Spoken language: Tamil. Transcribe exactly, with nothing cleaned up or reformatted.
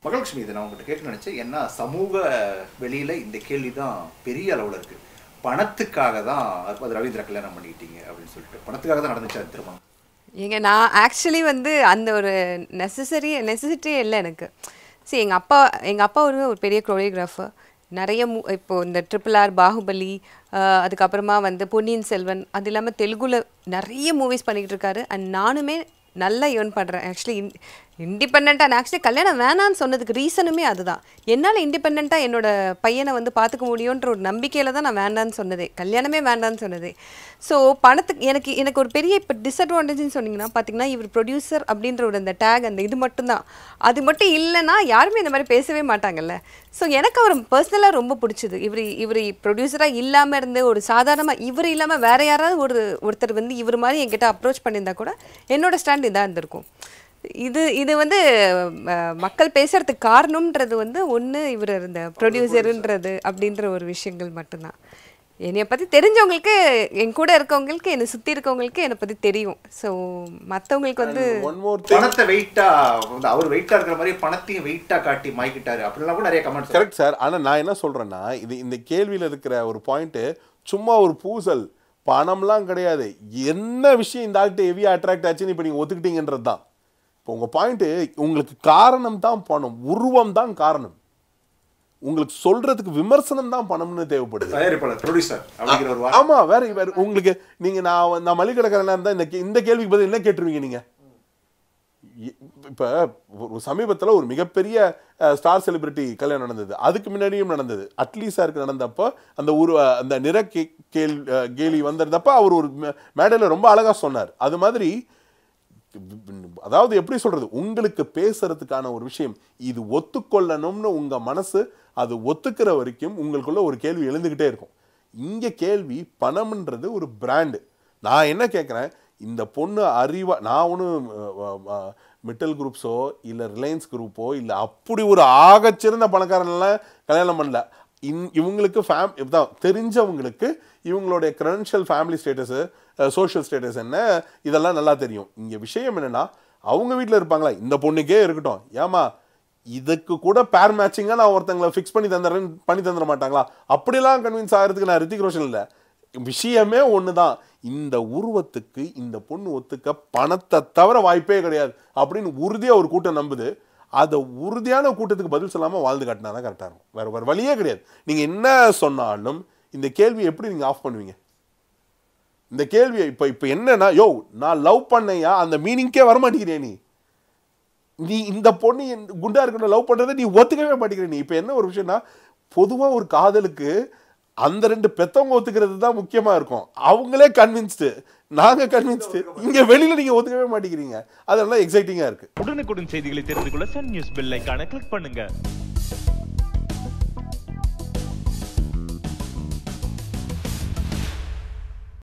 மகாலட்சுமி, இதை நான் உங்கள்கிட்ட கேட்க நினச்சேன். ஏன்னா சமூக வெளியில் இந்த கேள்வி தான் பெரிய அளவில் இருக்குது. பணத்துக்காக தான் அது ரவீந்திர கல்யாணம் பண்ணிக்கிட்டீங்க அப்படின்னு சொல்லிட்டு பணத்துக்காக தான் நடந்துச்சா திருமணம்? ஏங்க நான் ஆக்சுவலி வந்து அந்த ஒரு நெசசரி நெசசிட்டியே இல்லை எனக்கு. சரி, எங்கள் அப்பா எங்கள் அப்பா ஒரு ஒரு பெரிய கொரியோகிராஃபர். நிறைய மூ இப்போது இந்த ட்ரிபிள் ஆர், பாகுபலி, அதுக்கப்புறமா வந்து பொன்னியின் செல்வன், அது இல்லாமல் தெலுங்குல நிறைய மூவிஸ் பண்ணிக்கிட்டு இருக்காரு. அண்ட் நானுமே நல்லா ஏர்ன் பண்ணுறேன். ஆக்சுவலி இன் இண்டிபெண்ட்டாக நான் ஆக்சுவலி கல்யாணம் வேணான்னு சொன்னதுக்கு ரீசனுமே அதுதான். என்னால் இண்டிபெண்ட்டாக என்னோடய பையனை வந்து பார்த்துக்க முடியுன்ற ஒரு நம்பிக்கையில் தான் நான் வேண்டான்னு சொன்னதே, கல்யாணமே வேண்டான்னு சொன்னதே. ஸோ பணத்துக்கு எனக்கு எனக்கு ஒரு பெரிய இப்போ டிஸ்அட்வான்டேஜ்னு சொன்னிங்கன்னா பார்த்தீங்கன்னா, இவர் ப்ரொடியூசர் அப்படின்ற ஒரு அந்த டேக், அந்த இது மட்டும்தான். அது மட்டும் இல்லைன்னா யாருமே இந்த மாதிரி பேசவே மாட்டாங்கல்ல. ஸோ எனக்கு அவர் பர்சனலாக ரொம்ப பிடிச்சிது. இவர் இவர் ப்ரொடியூசராக இல்லாமல் இருந்து ஒரு சாதாரணமாக இவர் இல்லாமல் வேறு யாராவது ஒரு ஒருத்தர் வந்து இவர் மாதிரி என்கிட்ட அப்ரோச் பண்ணியிருந்தா கூட என்னோடய ஸ்டாண்ட் இதாக இருந்திருக்கும். இது இது வந்து மக்கள் பேசுறதுக்கு காரணம்ன்றது வந்து ஒன்று இவர் இந்த ப்ரொடியூசருன்றது அப்படின்ற ஒரு விஷயங்கள் மட்டும்தான். என்னை பற்றி தெரிஞ்சவங்களுக்கு, என் கூட இருக்கவங்களுக்கு, என்னை சுற்றி இருக்கவங்களுக்கு என்னை பற்றி தெரியும். ஸோ மற்றவங்களுக்கு வந்து பணத்தை வெயிட்டா அவர் வெயிட்டா இருக்கிற மாதிரி பணத்தையும் வெயிட்டா காட்டி மாய்க்கிட்டாரு அப்படிலாம் கூட நிறைய கமெண்ட்ஸ். Correct sir. ஆனால் நான் என்ன சொல்கிறேன்னா, இது இந்த கேள்வியில் இருக்கிற ஒரு பாயிண்ட்டு சும்மா ஒரு பூசல், பணம்லாம் கிடையாது. என்ன விஷயம் இந்த ஆள்கிட்ட ஹெவியாக அட்ராக்ட் ஆச்சுன்னு இப்போ நீங்கள் ஒத்துக்கிட்டீங்கன்றது தான். இப்போ உங்கள் பாயிண்ட்டு, உங்களுக்கு காரணம் தான் பணம், உருவம் தான் காரணம். உங்களுக்கு சொல்றதுக்கு விமர்சனம் தான் பணம்னு தேவைப்படுது. ஆமா, வேற வேற உங்களுக்கு நீங்க நான் நான் மளிகடைக்காரனா இருந்தா இந்த இந்த கேள்விக்கு பதில் என்ன கேட்டுருவீங்க நீங்க? இப்ப ஒரு சமீபத்துல ஒரு மிகப்பெரிய ஸ்டார் செலிபிரிட்டி கல்யாணம் நடந்தது. அதுக்கு முன்னாடியும் நடந்தது. அட்லி சாருக்கு நடந்தப்போ அந்த ஒரு அந்த நிற கேள் கேலி வந்திருந்தப்ப அவர் ஒரு மேடையில் ரொம்ப அழகா சொன்னார். அது மாதிரி அதாவது எப்படி சொல்றது, உங்களுக்கு பேசுறதுக்கான ஒரு விஷயம் இது ஒத்துக்கொள்ளணும்னு உங்க மனசு அது ஒத்துக்கிற வரைக்கும் உங்களுக்குள்ள ஒரு கேள்வி எழுந்துகிட்டே இருக்கும். இங்க கேள்வி பணம்ன்றது ஒரு பிராண்டு. நான் என்ன கேட்குறேன், இந்த பொண்ணு அறிவா, நான் ஒன்றும் மிட்டல் குரூப்ஸோ இல்லை ரிலையன்ஸ் குரூப்போ இல்லை அப்படி ஒரு ஆகச்சிறந்த பணக்காரன்லாம் கல்யாணம் பண்ணல. இன் இவங்களுக்கு ஃபேம் தான் தெரிஞ்சவங்களுக்கு இவங்களுடைய credential family status, social status என்ன, இதெல்லாம் நல்லா தெரியும். இங்கே விஷயம் என்னென்னா, அவங்க வீட்டில் இருப்பாங்களா, இந்த பொண்ணுக்கே இருக்கட்டும், ஏமா இதுக்கு கூட பேர் மேட்சிங்காக நான் ஒருத்தங்களை ஃபிக்ஸ் பண்ணி தந்துடுறேன்னு பண்ணி தந்துட மாட்டாங்களா? அப்படிலாம் கன்வின்ஸ் ஆகிறதுக்கு நான் ரித்திக் ரோஷன் இல்லை. விஷயமே ஒன்று தான், இந்த உருவத்துக்கு இந்த பொண்ணு ஒத்துக்க பணத்தை தவிர வாய்ப்பே கிடையாது அப்படின்னு உறுதியாக ஒரு கூட்டம் நம்புது. அதை உறுதியான கூட்டத்துக்கு பதில் சொல்லாமல் வாழ்ந்து காட்டினா தான் கரெக்டாக இருக்கும். வேறு வேறு வழியே கிடையாது. நீங்கள் என்ன சொன்னாலும் இந்த கேள்வியை எப்படி நீங்கள் ஆஃப் பண்ணுவீங்க? இந்த கேள்வியை இப்போ இப்போ என்னன்னா, யோ நான் லவ் பண்ணையா அந்த மீனிங்கே வரமாட்டேங்கிறே. நீ நீ இந்த பொண்ணு குண்டா இருக்கணும் லவ் பண்ணுறதை நீ ஒத்துக்கவே மாட்டேங்கிற. நீ இப்போ என்ன ஒரு விஷயம்னா, பொதுவாக ஒரு காதலுக்கு அந்த ரெண்டு பெத்தவங்க ஒத்துக்கிறது தான் முக்கியமாக இருக்கும். அவங்களே கன்வின்ஸ்டு, நாங்கள் கன்வின்ஸ்டு, இங்கே வெளியில் நீங்கள் ஒத்துக்கவே மாட்டேங்கிறீங்க. அதெல்லாம் எக்ஸைட்டிங்காக இருக்குது. உடனுக்குடன் செய்திகளை தெரிந்து கொள்ள சன் நியூஸ் பெல் ஐகானை கிளிக் பண்ணுங்க.